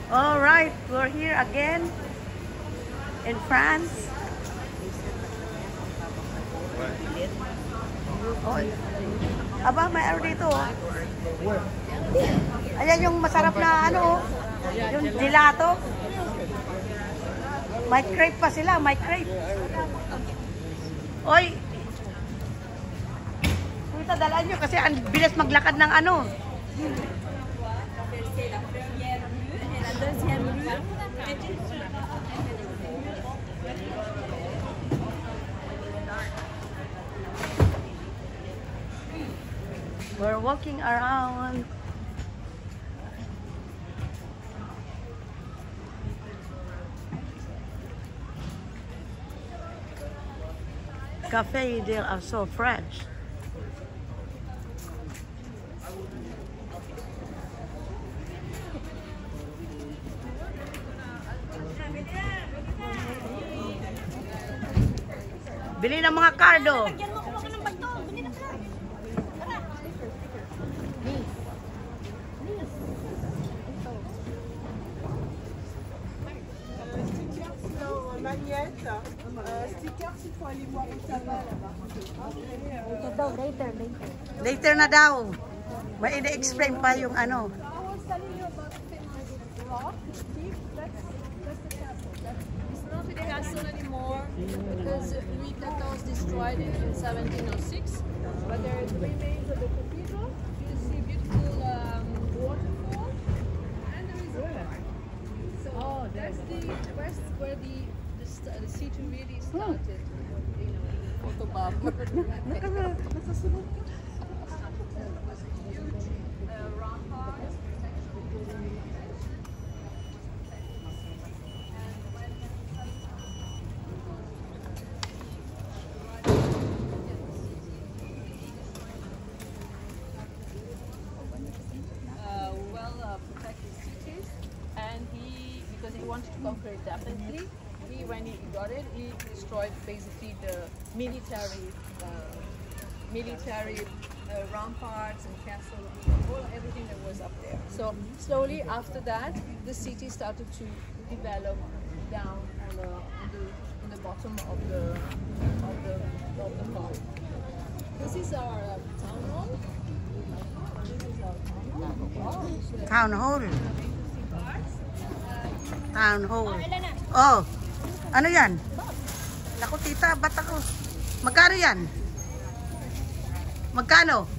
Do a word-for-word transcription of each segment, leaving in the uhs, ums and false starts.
All right, we're here again in France. Oh, aba, may ano dito. Oh. Ayan yung masarap na ano, yung gelato. May crepe pa sila, may crepe. Oy, punta dalaan nyo kasi ang bilis maglakad ng ano. We're walking around. Cafe, they are so fresh. Bili ng mga cardo. Sticker, s'il faut aller voir où ça va là-bas. Later, later. Later na daw. May ina-explain pa yung ano. It's not really a castle anymore because Louis the fourteenth destroyed it in seventeen oh six. But there is remains of the cathedral. You see beautiful um, waterfall, and there is a park. So oh, that's the west where the the, st the city really started. You know, photobomb. Wanted to conquer it definitely. He, when he got it, he destroyed basically the military, uh, military uh, ramparts and castle, all everything that was up there. So slowly after that, the city started to develop down on the on the, on the bottom of the of the of the farm. This is our uh, town hall. This is our town hall. Oh, Town hall. Town hall. Oh, ano yan? Naku tita, ba't ako? Magkano yan? Magkano?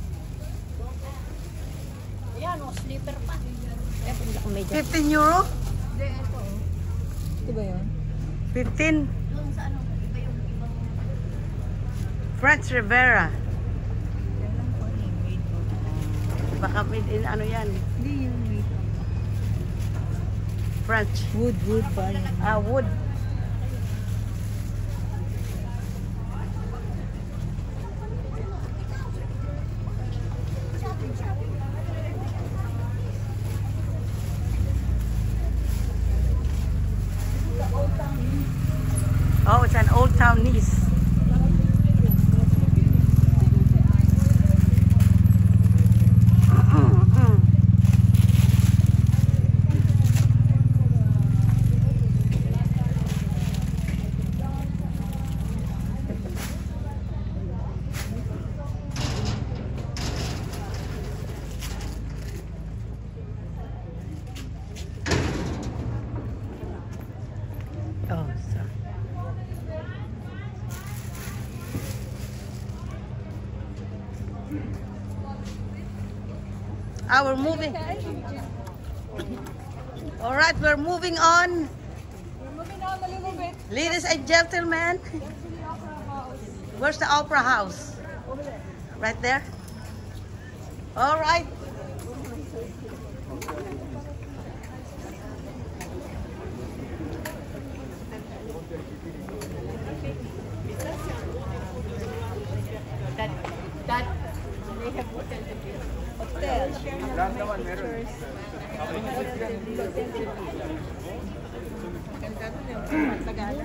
Ayan, o, slipper pa. fifteen euro? Hindi, ito. Ito ba yun? fifteen? Doon sa ano, iba yung ibang... French Riviera. Baka made in ano yan? Hindi yung made. French. Wood, wood pa yan. Ah, wood. Oh, it's an old town Nice. Oh, so. Ah, we're moving. All right, we're moving on. We're moving on a little bit. Ladies and gentlemen, where's the opera house? Over there. Right there? All right. That, that, they have hotel. Lahat naman meron. Ganda doon yung Sagana.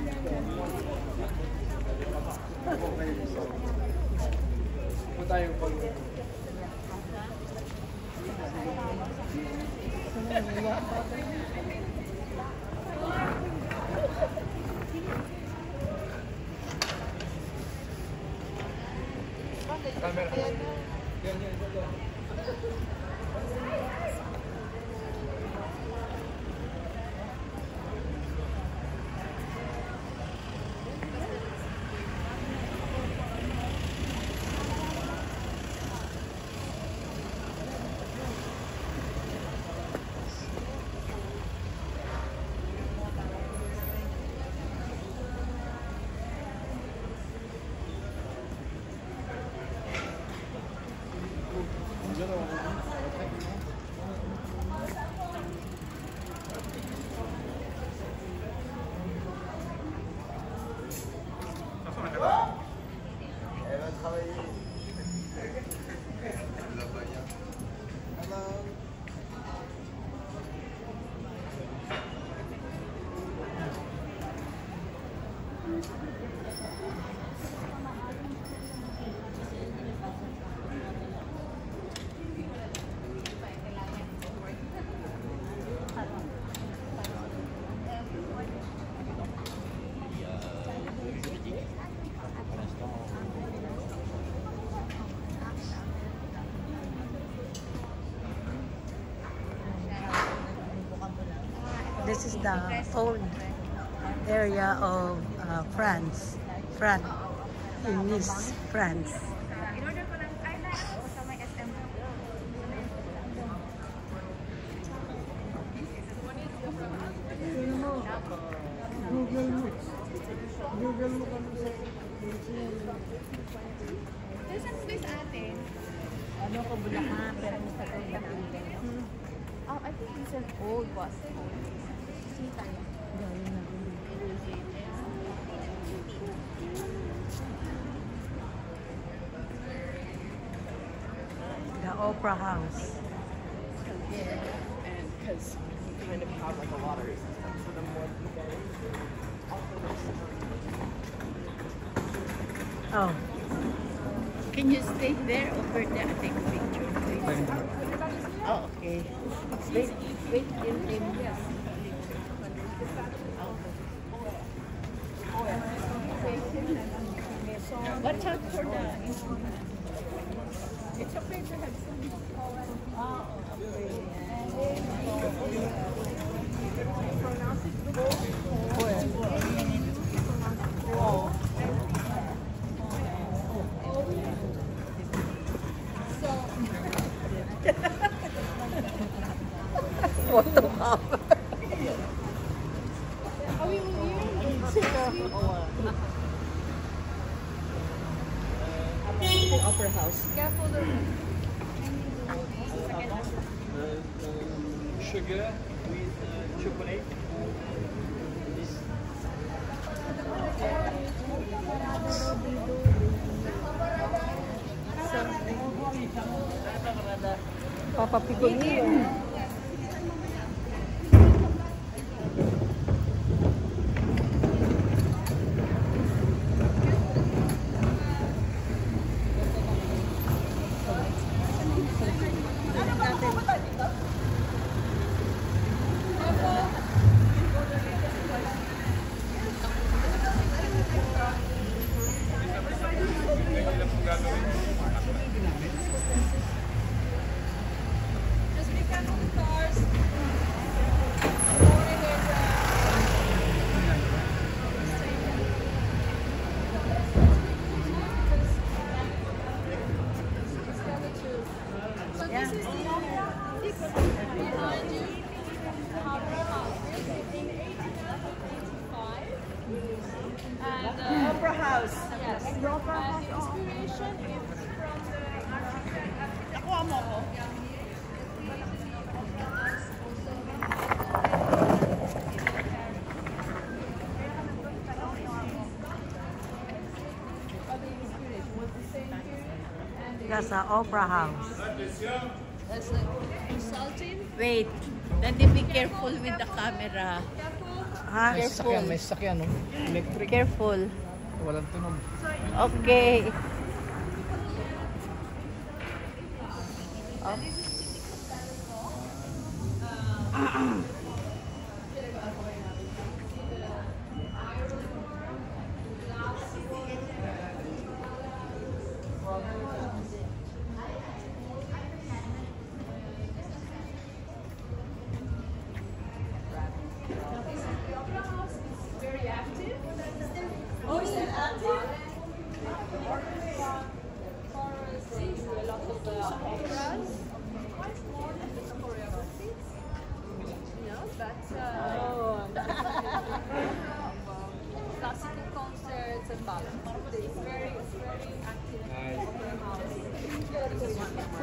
Punta yung pag... This is the old area of uh, France. France. In Nice, France. Google mo. Google mo kami sa... Saan place atin? Ano ko Bulacan, pero sa Bulacan. Oh, I think it's an old bus. Sita. The Opera House. Yeah, and because you kind of have like a lottery system, so the more people Oh. Can you stay there over there and take a picture? Oh, okay. Wait, wait, wait, wait. Watch out for the... it's okay to have some. Oh, Pronounce it What the fuck? Opera House. careful the... Sugar with uh, chocolate. Papapikon niyo. Opera House. Yes. And the inspiration is from the architect. Nakuha mo ko. That's the Opera House. That's like insulting. Wait, then be careful with the camera. Ha? May sasakyan, may sasakyan, no? Electric. Careful. Walang tunog. Okay. Very active. Oh, is it active? A lot of the operas. Quite more than the choreographies. You know, but uh, classical concerts and ballet. It's very, it's very active. Opera house.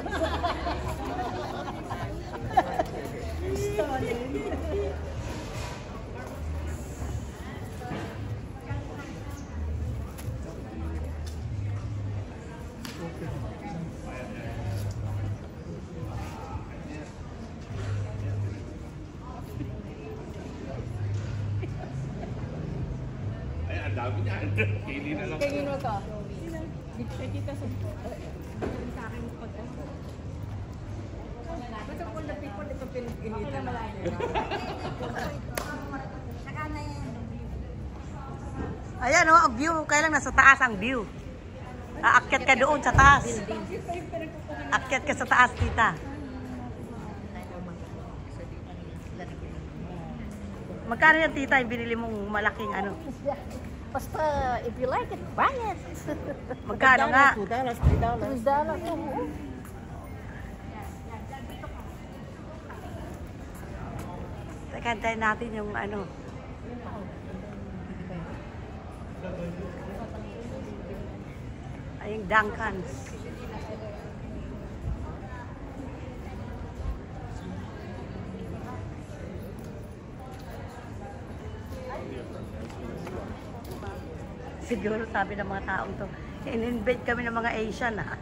Ay, ang dami niyan. Pili na lang. Kanino to? Kita sa... Sa akin pag ano. Basta kung the people ito pinag-initan na. Ayan o, ang view. Kailang nasa taas ang view. Aakyat ka doon sa taas. Akyat ka sa taas, tita. Magkano yan, tita, yung binili mong malaking ano? Basta, if you like it, buy it. Magkano nga? two dollars, three dollars. three dollars. Teka, antayin natin yung ano. Ay, yung Duncans. Siguro sabi ng mga taong to, in-invade kami ng mga Asian ha.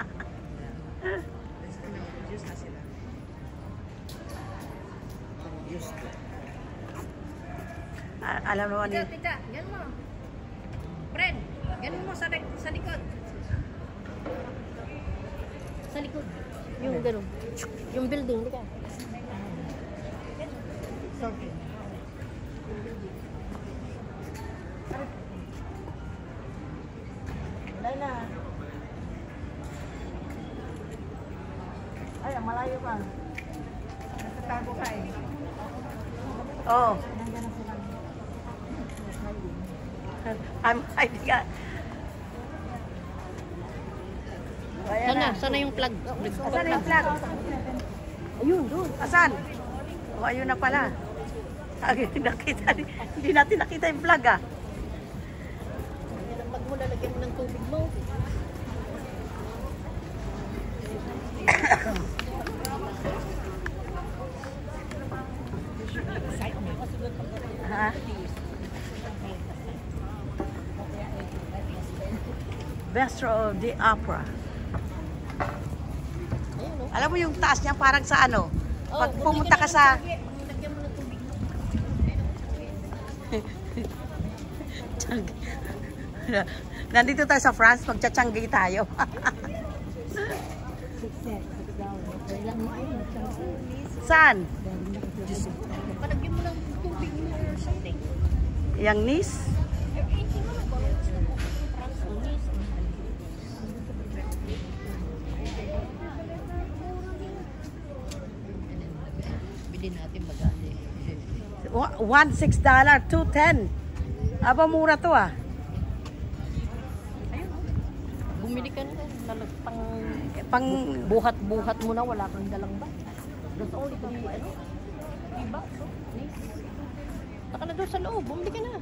Ah, alam naman Tita, yun. tita, yan mo. Friend, ganun mo sa, sa likod. Sa likod. Yung ganun. Yung building, di ka? Sorry. Wala na. Ay, malayo pa. Nagtatago ka eh. Oo. I'm, I think I, Sana, sana yung plug. asan yung flag? Ayun, doon. Asan? O, ayun na pala. Ay, nakita, hindi natin nakita yung flag ah. Pag mo lalagyan mo ng tubig mo. Ha? Best row of the opera. Alam mo yung taas niya parang sa ano? Pag pumunta ka sa... Lagyan mo ng tubig mo. Nandito tayo sa France, magtsatsanggay tayo. Saan? Palagyan mo ng tubig mo or something. Yang Nice? Bilhin natin maganda. One six dollar, two ten. Aba mura to ah. Bumili ka na. Lalag pang Pang buhat-buhat mo na. Wala kang dalang ba? That's only to be, ano? Diba? So, nice. Taka na doon sa loob. Bumili ka na.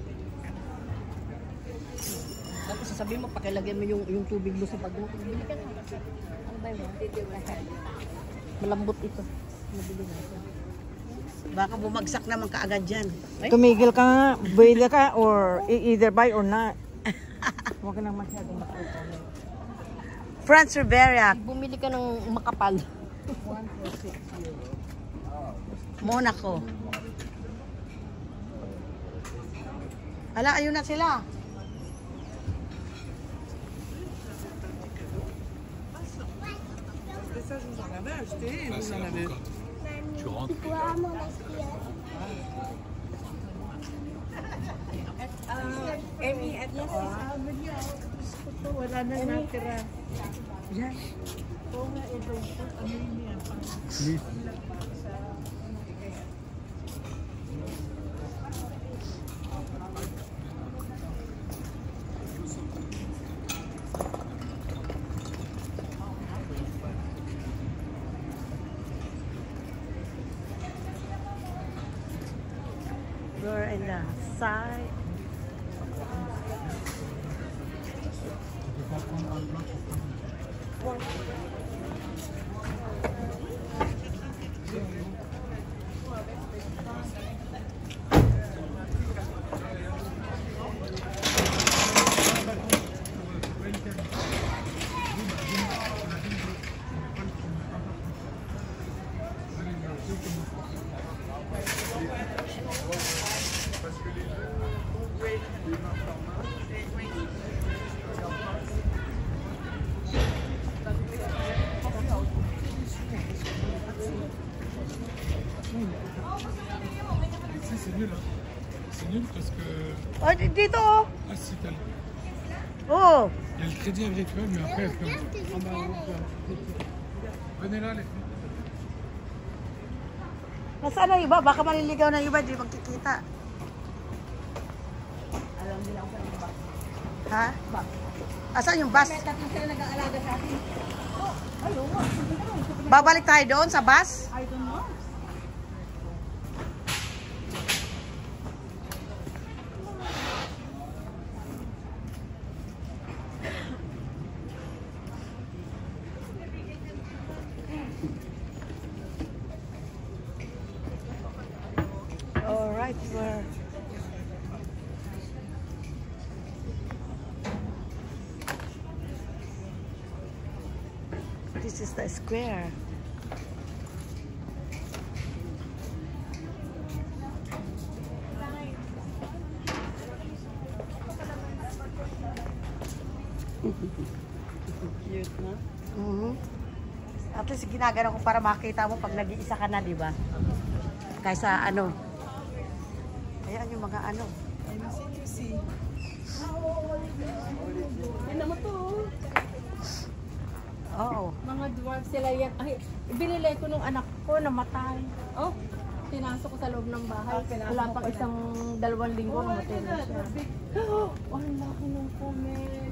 Tapos sasabihin mo, pakilagyan mo yung, yung tubig mo sa pagbuhat. Bumili ka na. Ano ba yun? Malambot ito. Mabili natin. baka bumagsak naman kaagad dyan. Tumigil ka nga, bili ka or e- either buy or not. Huwag ka nang masyadong makapal. France Riviera, Bumili ka ng makapal. Monaco. Ala, ayun na sila. Tu rentres. Wala na natira. Yan. We're in the side. C'est nul, hein. C'est nul parce que. Oh, di- dito oh. Ah, si, t'as le... Oh, Il y a le crédit agricole, mais après, elle peut. Ah, bah, ouais. Venez là, les filles. nasaan ang iba? Baka maliligaw ng iba, di magkikita. Ha? Asan yung bus? Tatlong sila nag-aalaga sa atin. Babalik tayo doon sa bus? I don't know. All right, we're this is the square. Cute na. Mhm. At least ginagano ko para makita mo pag nag-iisa ka na, di ba? Kaysa ano. Ayan yung mga ano. Yan naman to. Oo. Mga dwarf sila yan. Ay, binilay ko nung anak ko, namatay. Oh, pinasok ko sa loob ng bahay. Wala pang isang dalawang linggo, namatay na siya. Oh, ang laki ng comment.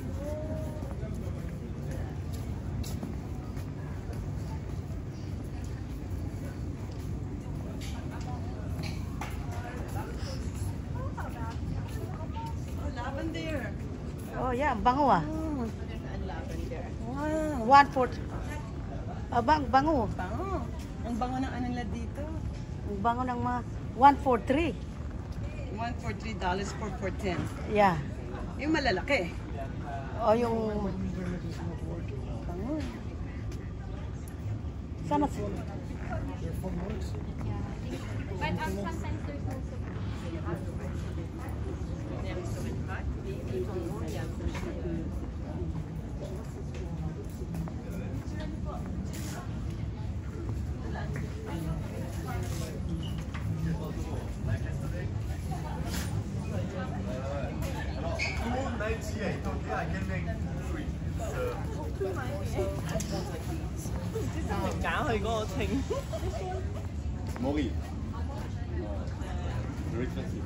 Oh, yeah, ang bango ah. One fourth. Ah, bang, bango. Bango. Ang bango ng ano nila dito. Ang bango ng mga one for three. one for three dollars, four for ten. Yeah. Yung malalaki. O yung... Bango. Sana... Cả hơi có thính. Mori. Very classy.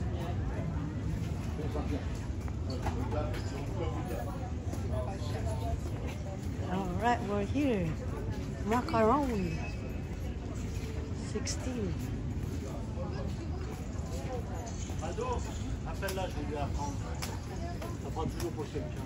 All right, we're here. Macaroni. sixteen. Appelle-la, je vais lui apprendre. Ça prend toujours pour quelqu'un.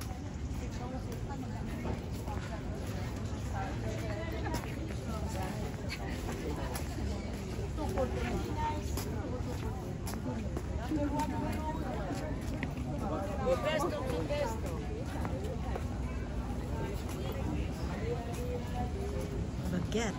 Baguette.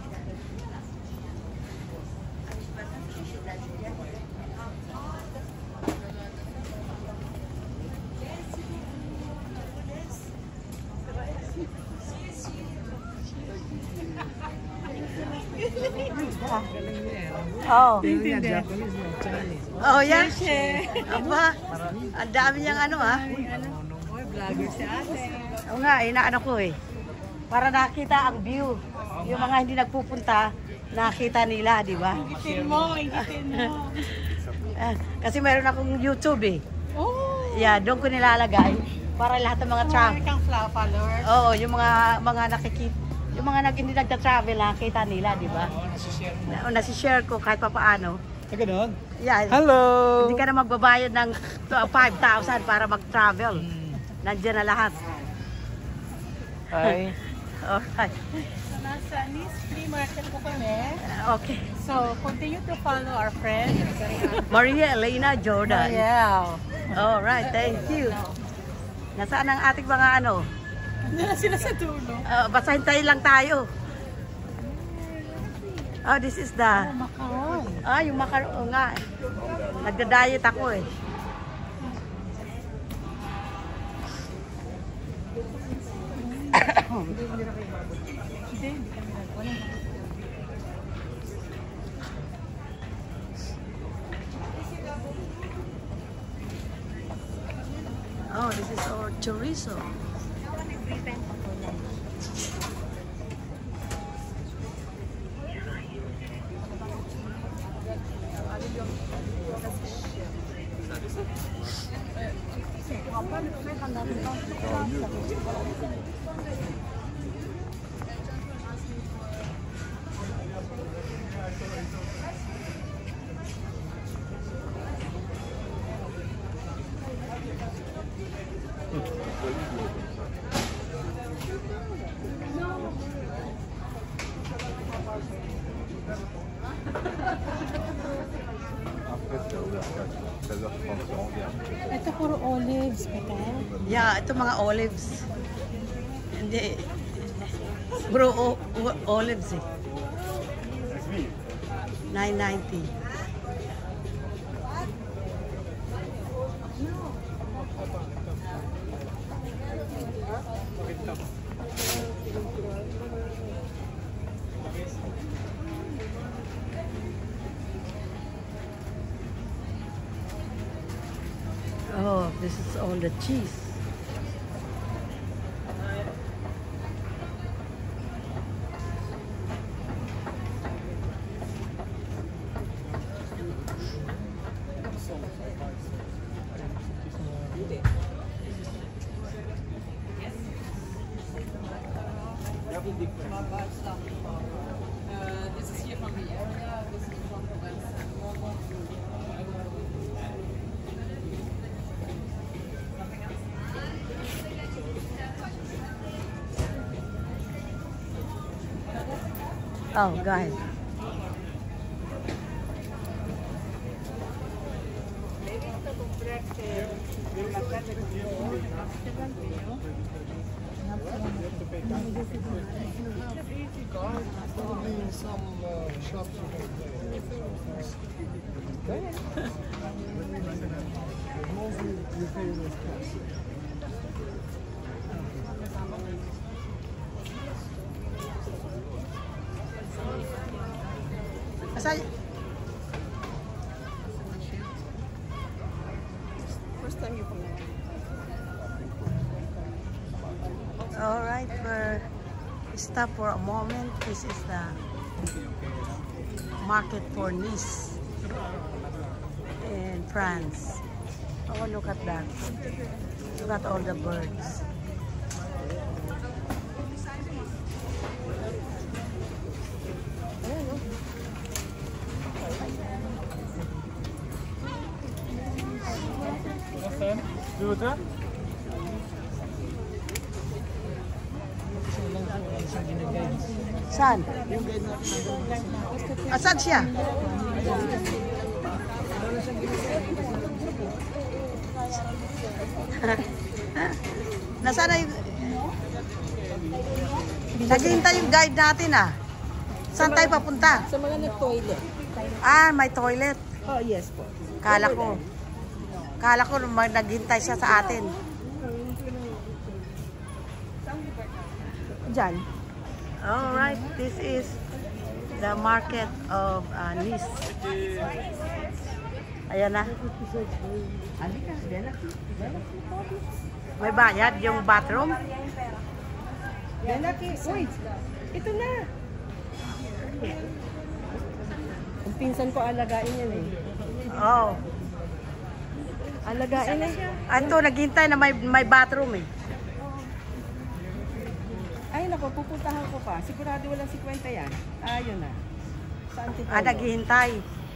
Oh. Oh, yeah. Aba, ang dami niyang ano ah. Oy, vlogger si ate. Oo nga, inaano ko eh. Para nakita ang view. Yung mga hindi nagpupunta, nakita nila, di ba? Itin mo, itin mo. Ah, kasi meron akong YouTube eh. Oh, Yeah, doon ko nilalagay para lahat ng mga travel. kang followers. Oo, yung mga mga nakikita, yung mga nag hindi nagta-travel nakita nila, di ba? Na, nasi-share ko kahit papaano. Taga doon? Yeah. Hello! Hindi ka na magbabayad ng five thousand para mag-travel. Nandiyan na lahat. Hi. Alright. So, nasa Nice Flea Market po kami. Okay. So, continue to follow our friend. Maria Elena Jordan. Yeah. Alright, thank you. Nasaan ang ating mga ano? Hindi na sila sa dulo. Uh, basta hintayin lang tayo. Oh, this is the... Macaron. Ah, yung macaron oh, nga. Nagda-diet ako eh. Oh, this is our chorizo. Ito puro olives, bata. Yeah, ito mga olives. Hindi. Bro, o, o, olives eh. nine ninety. Oh, this is all the cheese. Uh, this is here from the area. This is from the website. Oh, go ahead. Some uh, shops mostly you pay with cash. Asa- First time you come. All right, we're stop for a moment. This is the market for Nice in France. Oh, look at that. Look at all the birds. Do that? Saan? Asan siya? Nasaan na yung... Naghihintay yung guide natin ah. Saan tayo papunta? Sa mga nag-toilet. Ah, may toilet. Oh, yes po. Kala ko. Kala ko mag- naghintay siya sa atin. Diyan. Alright, this is the market of uh, Nice. Ayan na. May bayad yung bathroom. Lalaki. Uy, ito na. Ang pinsan ko alagain yan eh. Oh. Alagain eh. Ito, naghintay na may, may bathroom eh. Ay nako, pupuntahan ko pa. Sigurado walang fifty yan. Ayun na. Sa Antipolo. Ah, naghihintay.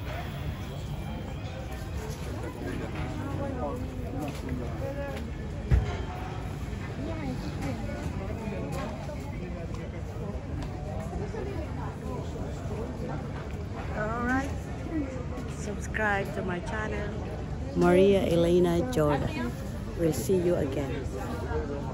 Alright. Subscribe to my channel, Maria Elena Jordan. We'll see you again.